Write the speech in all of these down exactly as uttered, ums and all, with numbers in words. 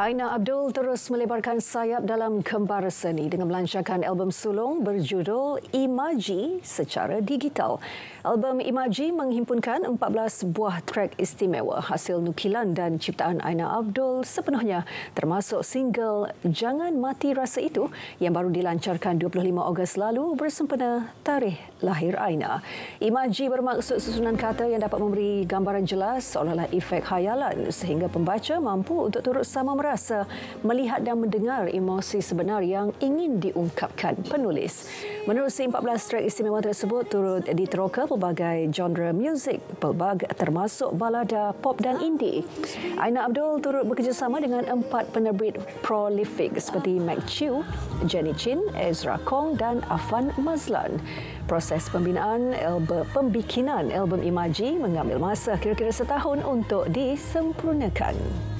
Aina Abdul terus melebarkan sayap dalam kembara seni dengan melancarkan album sulung berjudul Imaji secara digital. Album Imaji menghimpunkan empat belas buah trek istimewa hasil nukilan dan ciptaan Aina Abdul sepenuhnya, termasuk single Jangan Mati Rasa Itu yang baru dilancarkan dua puluh lima Ogos lalu bersempena tarikh lahir Aina. Imaji bermaksud susunan kata yang dapat memberi gambaran jelas seolah-olah efek khayalan sehingga pembaca mampu untuk turut sama merasa, melihat dan mendengar emosi sebenar yang ingin diungkapkan penulis. Menerusi empat belas trek istimewa tersebut turut diteroka pelbagai genre muzik, pelbagai termasuk balada, pop dan indie. Aina Abdul turut bekerjasama dengan empat penerbit prolific seperti Mac Chew, Jenny Chin, Ezra Kong dan Afan Mazlan. Proses pembinaan album pembikinan album Imaji mengambil masa kira-kira setahun untuk disempurnakan.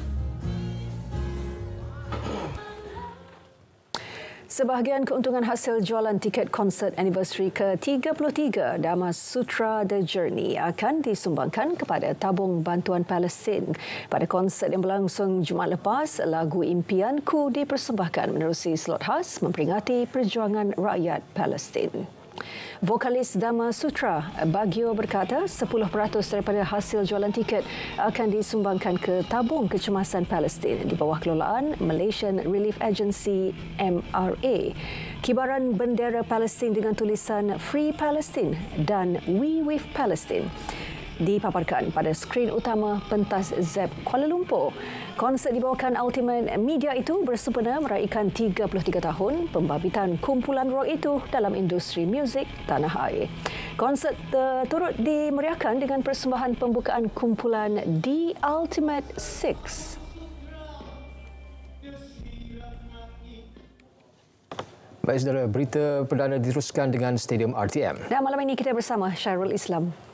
Sebahagian keuntungan hasil jualan tiket konsert anniversary ke tiga puluh tiga Dhamma Sutra The Journey akan disumbangkan kepada tabung bantuan Palestin. Pada konsert yang berlangsung Jumaat lepas, lagu Impianku dipersembahkan menerusi slot khas memperingati perjuangan rakyat Palestin. Vokalis Dhamma Sutra, Bagio berkata sepuluh peratus daripada hasil jualan tiket akan disumbangkan ke tabung kecemasan Palestin di bawah kelolaan Malaysian Relief Agency M R A. Kibaran bendera Palestin dengan tulisan Free Palestine dan We With Palestine dipaparkan pada skrin utama pentas Zep Kuala Lumpur. Konsert dibawakan Ultimate Media itu bersempena meraihkan tiga puluh tiga tahun pembabitan kumpulan rock itu dalam industri muzik tanah air. Konsert uh, turut dimeriahkan dengan persembahan pembukaan kumpulan The Ultimate Six. Baik saudara, berita perdana diteruskan dengan Stadium R T M. Dan malam ini kita bersama Syahrul Islam.